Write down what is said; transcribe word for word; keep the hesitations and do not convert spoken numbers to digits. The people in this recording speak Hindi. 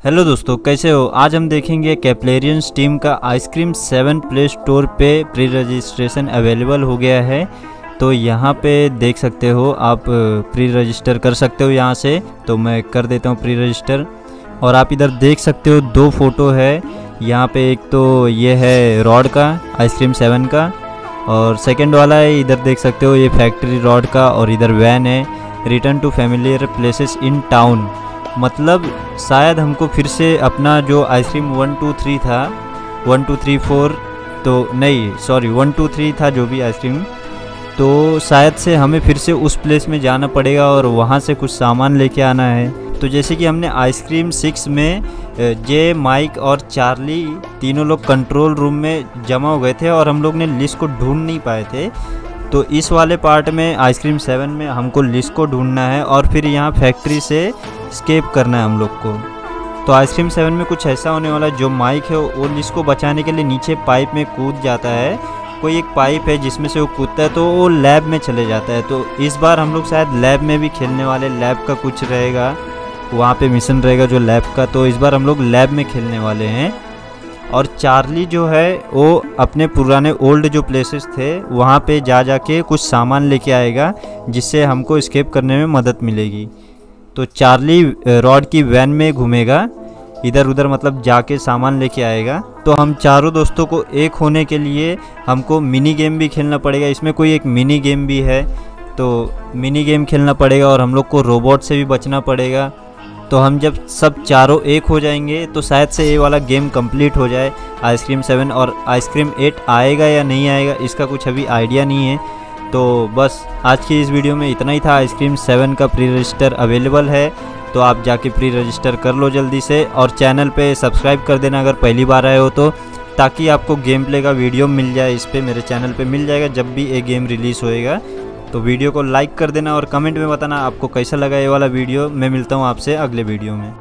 हेलो दोस्तों, कैसे हो। आज हम देखेंगे कैप्लेरियंस टीम का आइसक्रीम सेवन प्ले स्टोर पे प्री रजिस्ट्रेशन अवेलेबल हो गया है। तो यहाँ पे देख सकते हो, आप प्री रजिस्टर कर सकते हो यहाँ से। तो मैं कर देता हूँ प्री रजिस्टर। और आप इधर देख सकते हो दो फ़ोटो है यहाँ पे। एक तो ये है रॉड का, आइसक्रीम सेवन का, और सेकंड वाला है इधर देख सकते हो, ये फैक्ट्री रॉड का। और इधर वैन है, return to familiar places in town. मतलब शायद हमको फिर से अपना जो आइसक्रीम वन टू थ्री था, वन टू थ्री फोर तो नहीं, सॉरी वन टू थ्री था जो भी आइसक्रीम, तो शायद से हमें फिर से उस प्लेस में जाना पड़ेगा और वहाँ से कुछ सामान लेके आना है। तो जैसे कि हमने आइसक्रीम सिक्स में जे, माइक और चार्ली तीनों लोग कंट्रोल रूम में जमा हो गए थे और हम लोग ने लिस्ट को ढूंढ नहीं पाए थे। तो इस वाले पार्ट में आइसक्रीम सेवन में हमको लिस्ट को ढूंढना है और फिर यहाँ फैक्ट्री से स्केप करना है हम लोग को। तो आइसक्रीम सेवन में कुछ ऐसा होने वाला है, जो माइक है वो लिस्ट को बचाने के लिए नीचे पाइप में कूद जाता है। कोई एक पाइप है जिसमें से वो कूदता है तो वो लैब में चले जाता है। तो इस बार हम लोग शायद लैब में भी खेलने वाले, लैब का कुछ रहेगा वहाँ पे मिशन रहेगा जो लैब का। तो इस बार हम लोग लैब में खेलने वाले हैं। और चार्ली जो है वो अपने पुराने ओल्ड जो प्लेसेस थे वहाँ पे जा जा के कुछ सामान लेके आएगा, जिससे हमको एस्केप करने में मदद मिलेगी। तो चार्ली रॉड की वैन में घूमेगा इधर उधर, मतलब जाके सामान लेके आएगा। तो हम चारों दोस्तों को एक होने के लिए हमको मिनी गेम भी खेलना पड़ेगा। इसमें कोई एक मिनी गेम भी है, तो मिनी गेम खेलना पड़ेगा और हम लोग को रोबोट से भी बचना पड़ेगा। तो हम जब सब चारों एक हो जाएंगे तो शायद से ये वाला गेम कंप्लीट हो जाए आइसक्रीम सेवन। और आइसक्रीम एट आएगा या नहीं आएगा इसका कुछ अभी आइडिया नहीं है। तो बस आज की इस वीडियो में इतना ही था। आइसक्रीम सेवन का प्री रजिस्टर अवेलेबल है, तो आप जाके प्री रजिस्टर कर लो जल्दी से। और चैनल पे सब्सक्राइब कर देना अगर पहली बार आए हो तो, ताकि आपको गेम प्ले का वीडियो मिल जाए। इस पर मेरे चैनल पे मिल जाएगा जब भी ये गेम रिलीज़ होएगा। तो वीडियो को लाइक कर देना और कमेंट में बताना आपको कैसा लगा ये वाला वीडियो। मैं मिलता हूँ आपसे अगले वीडियो में।